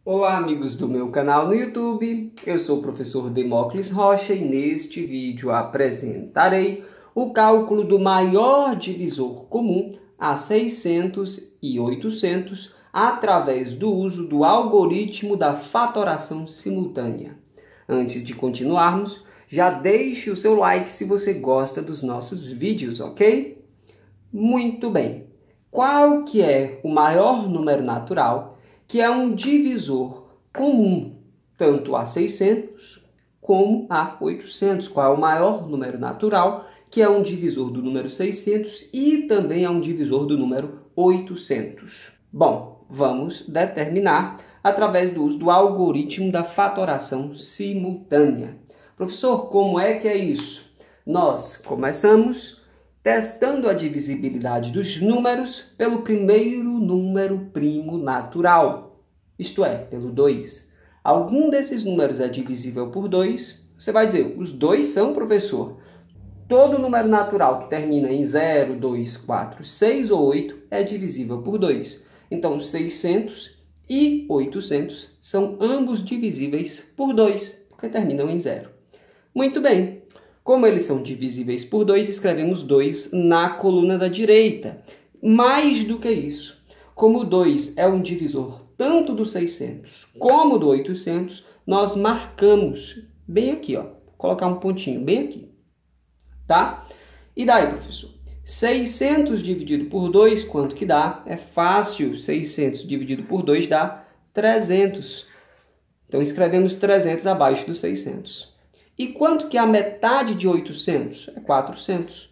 Olá, amigos do meu canal no YouTube, eu sou o professor Demócles Rocha e neste vídeo apresentarei o cálculo do maior divisor comum a 600 e 800 através do uso do algoritmo da fatoração simultânea. Antes de continuarmos, já deixe o seu like se você gosta dos nossos vídeos, ok? Muito bem. Qual que é o maior número natural que é um divisor comum, tanto a 600 como a 800. Qual é o maior número natural que é um divisor do número 600 e também é um divisor do número 800? Bom, vamos determinar através do uso do algoritmo da fatoração simultânea. Professor, como é que é isso? Nós começamos testando a divisibilidade dos números pelo primeiro número primo natural, isto é, pelo 2. Algum desses números é divisível por 2? Você vai dizer, os dois são, professor. Todo número natural que termina em 0, 2, 4, 6 ou 8 é divisível por 2. Então, 600 e 800 são ambos divisíveis por 2, porque terminam em 0. Muito bem. Como eles são divisíveis por 2, escrevemos 2 na coluna da direita. Mais do que isso, como o 2 é um divisor tanto do 600 como do 800, nós marcamos bem aqui, ó. Vou colocar um pontinho bem aqui, tá? E daí, professor? 600 dividido por 2, quanto que dá? É fácil, 600 dividido por 2 dá 300. Então, escrevemos 300 abaixo do 600. E quanto que é a metade de 800? É 400.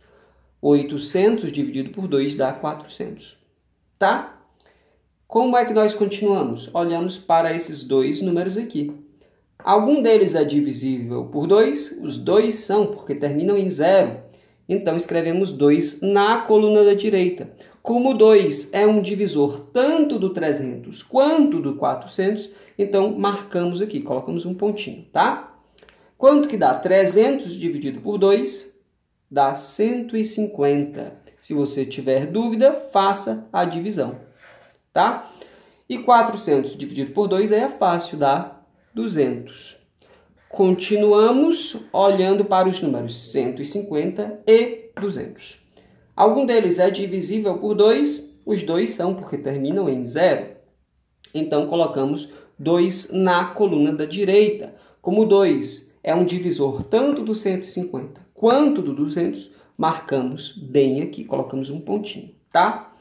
800 dividido por 2 dá 400. Tá? Como é que nós continuamos? Olhamos para esses dois números aqui. Algum deles é divisível por 2? Os dois são, porque terminam em 0. Então, escrevemos 2 na coluna da direita. Como 2 é um divisor tanto do 300 quanto do 400, então marcamos aqui, colocamos um pontinho, tá? Quanto que dá? 300 dividido por 2 dá 150. Se você tiver dúvida, faça a divisão, tá? E 400 dividido por 2 é fácil, dá 200. Continuamos olhando para os números 150 e 200. Algum deles é divisível por 2? Os dois são, porque terminam em 0. Então, colocamos 2 na coluna da direita. Como 2 é um divisor tanto do 150 quanto do 200, marcamos bem aqui, colocamos um pontinho, tá?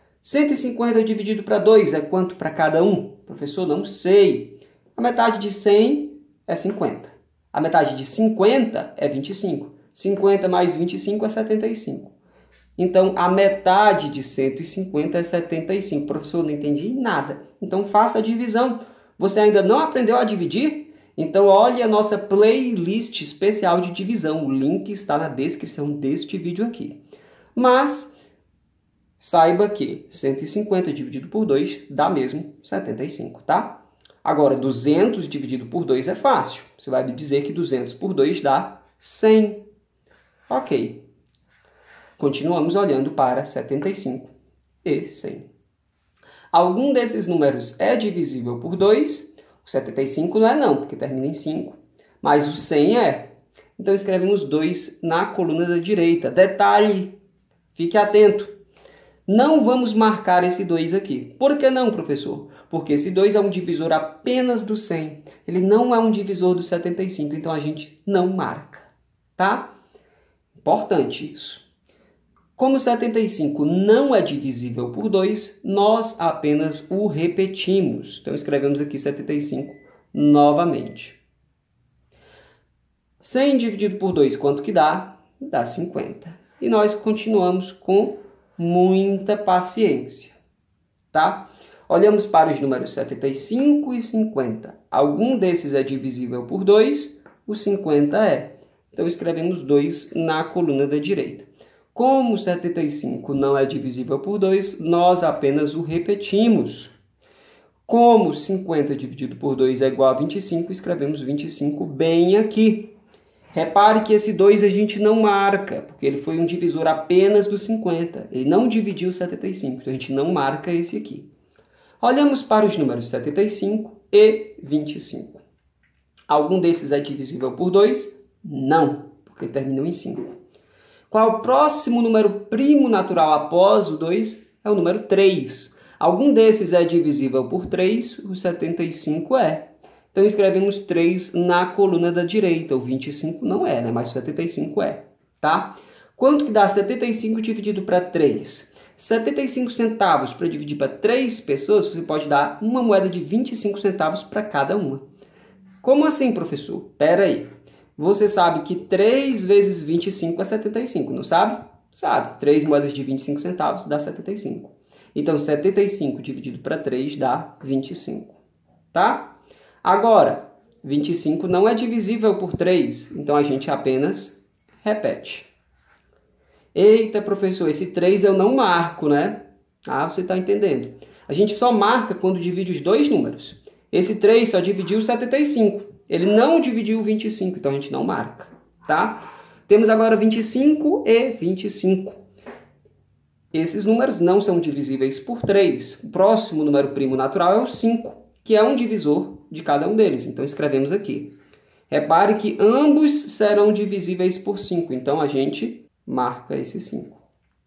150 dividido para 2 é quanto para cada um? Professor, não sei. A metade de 100 é 50. A metade de 50 é 25. 50 mais 25 é 75. Então, a metade de 150 é 75. Professor, não entendi nada. Então, faça a divisão. Você ainda não aprendeu a dividir? Então, olhe a nossa playlist especial de divisão. O link está na descrição deste vídeo aqui. Mas, saiba que 150 dividido por 2 dá mesmo 75, tá? Agora, 200 dividido por 2 é fácil. Você vai me dizer que 200 por 2 dá 100. Ok. Continuamos olhando para 75 e 100. Algum desses números é divisível por 2? O 75 não é não, porque termina em 5. Mas o 100 é. Então, escrevemos 2 na coluna da direita. Detalhe, fique atento. Não vamos marcar esse 2 aqui. Por que não, professor? Porque esse 2 é um divisor apenas do 100. Ele não é um divisor do 75, então a gente não marca. Tá? Importante isso. Como 75 não é divisível por 2, nós apenas o repetimos. Então, escrevemos aqui 75 novamente. 100 dividido por 2, quanto que dá? Dá 50. E nós continuamos com muita paciência, tá? Olhamos para os números 75 e 50. Algum desses é divisível por 2? O 50 é. Então, escrevemos 2 na coluna da direita. Como 75 não é divisível por 2, nós apenas o repetimos. Como 50 dividido por 2 é igual a 25, escrevemos 25 bem aqui. Repare que esse 2 a gente não marca, porque ele foi um divisor apenas do 50. Ele não dividiu 75, então a gente não marca esse aqui. Olhamos para os números 75 e 25. Algum desses é divisível por 2? Não, porque terminam em 5. Qual é o próximo número primo natural após o 2? É o número 3. Algum desses é divisível por 3? O 75 é. Então escrevemos 3 na coluna da direita. O 25 não é, né? Mas o 75 é, tá? Quanto que dá 75 dividido para 3? 75 centavos para dividir para 3 pessoas, você pode dar uma moeda de 25 centavos para cada uma. Como assim, professor? Pera aí. Você sabe que 3 vezes 25 é 75, não sabe? Sabe. 3 moedas de 25 centavos dá 75. Então, 75 dividido para 3 dá 25, tá? Agora, 25 não é divisível por 3, então a gente apenas repete. Eita, professor, esse 3 eu não marco, né? Ah, você está entendendo. A gente só marca quando divide os dois números. Esse 3 só dividiu 75. Ele não dividiu 25, então a gente não marca, tá? Temos agora 25 e 25. Esses números não são divisíveis por 3. O próximo número primo natural é o 5, que é um divisor de cada um deles. Então escrevemos aqui. Repare que ambos serão divisíveis por 5, então a gente marca esse 5.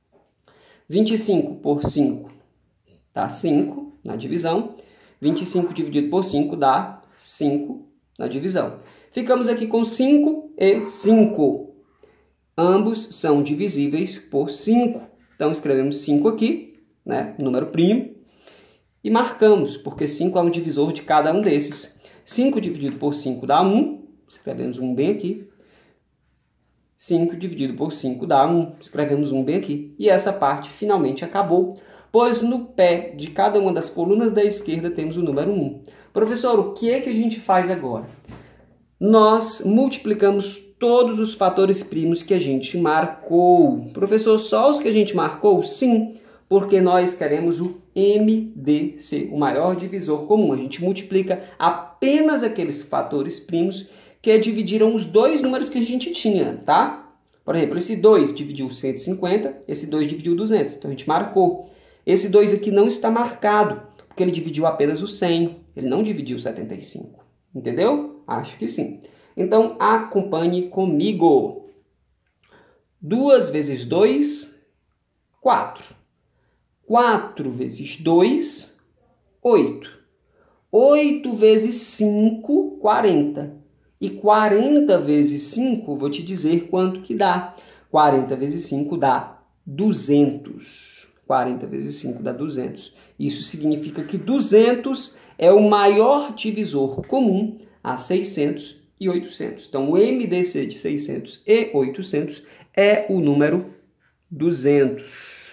25 por 5 dá 5 na divisão. 25 dividido por 5 dá 5 na divisão. Ficamos aqui com 5 e 5. Ambos são divisíveis por 5. Então escrevemos 5 aqui, né, número primo, e marcamos, porque 5 é um divisor de cada um desses. 5 dividido por 5 dá 1. Escrevemos 1 bem aqui. 5 dividido por 5 dá 1. Escrevemos 1 bem aqui. E essa parte finalmente acabou, pois no pé de cada uma das colunas da esquerda temos o número 1. Professor, o que é que a gente faz agora? Nós multiplicamos todos os fatores primos que a gente marcou. Professor, só os que a gente marcou? Sim, porque nós queremos o MDC, o maior divisor comum. A gente multiplica apenas aqueles fatores primos que dividiram os dois números que a gente tinha, tá? Por exemplo, esse 2 dividiu 150, esse 2 dividiu 200, então a gente marcou. Esse 2 aqui não está marcado, porque ele dividiu apenas o 100, ele não dividiu o 75. Entendeu? Acho que sim. Então, acompanhe comigo. 2 vezes 2, 4. 4 vezes 2, 8. 8 vezes 5, 40. E 40 vezes 5, vou te dizer quanto que dá. 40 vezes 5 dá 200. 40 vezes 5 dá 200. Isso significa que 200 é o maior divisor comum a 600 e 800. Então, o MDC de 600 e 800 é o número 200.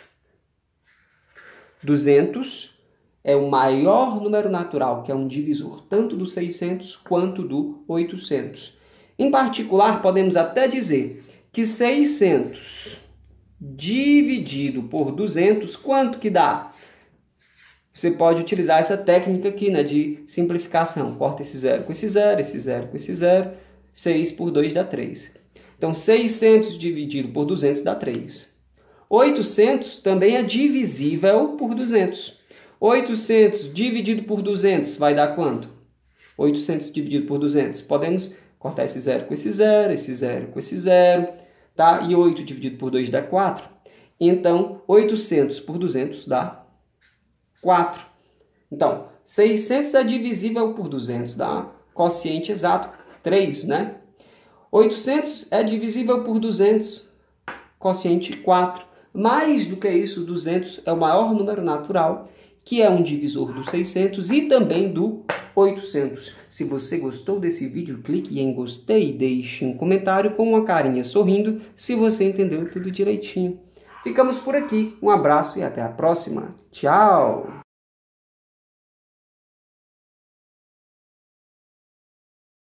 200 é o maior número natural, que é um divisor tanto do 600 quanto do 800. Em particular, podemos até dizer que 600 dividido por 200, quanto que dá? Você pode utilizar essa técnica aqui, né, de simplificação. Corta esse zero com esse zero, esse zero com esse zero. 6 por 2 dá 3. Então, 600 dividido por 200 dá 3. 800 também é divisível por 200. 800 dividido por 200 vai dar quanto? 800 dividido por 200. Podemos cortar esse zero com esse zero, esse zero com esse zero, tá? E 8 dividido por 2 dá 4. Então, 800 por 200 dá 4. Então, 600 é divisível por 200, dá quociente exato 3, né? 800 é divisível por 200, quociente 4. Mais do que isso, 200 é o maior número natural, que é um divisor do 600 e também do 800. Se você gostou desse vídeo, clique em gostei e deixe um comentário com uma carinha sorrindo se você entendeu tudo direitinho. Ficamos por aqui, um abraço e até a próxima. Tchau!